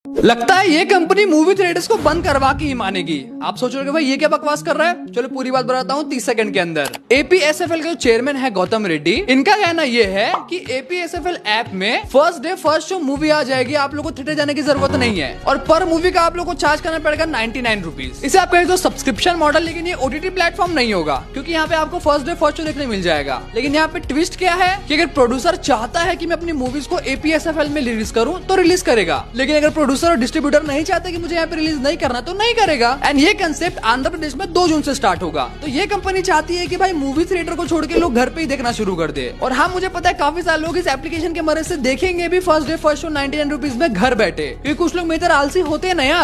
लगता है ये कंपनी मूवी थिएटर्स को बंद करवा के ही मानेगी। आप सोच रहे हो भाई ये क्या बकवास कर रहा है। चलो पूरी बात बताता हूँ 30 सेकंड के अंदर। एपीएसएफएल के जो चेयरमैन है गौतम रेड्डी, इनका कहना ये है कि एपीएसएफएल ऐप में first day first show movie आ जाएगी, आप लोगों को थिएटर जाने की जरूरत नहीं है और पर मूवी का आप लोगों को चार्ज करना पड़ेगा 99 रुपीज। इसे आप कहें तो सब्सक्रिप्शन मॉडल, लेकिन ये ओटीटी प्लेटफॉर्म नहीं होगा क्योंकि यहाँ पे आपको फर्स्ट डे फर्स्ट शो देखने मिल जाएगा। लेकिन यहाँ पे ट्विस्ट क्या है कि अगर प्रोड्यूसर चाहता है कि मैं अपनी मूवीज को एपीएसएफएल में रिलीज करूँ तो रिलीज करेगा, लेकिन अगर प्रोड्यूसर और डिस्ट्रीब्यूटर नहीं चाहते कि मुझे यहाँ पे रिलीज नहीं करना तो नहीं करेगा। एंड ये कंसेप्ट आंध्र प्रदेश में 2 जून से स्टार्ट होगा। तो ये कंपनी चाहती है कि भाई मूवी थिएटर को छोड़ के लोग घर पे ही देखना शुरू कर दे। और हाँ, मुझे पता है काफी सारे लोग इस एप्लीकेशन के मदद से देखेंगे भी first day first show 99 rupees में घर बैठे, क्योंकि कुछ लोग मेरे तरह आलसी होते हैं ना यार।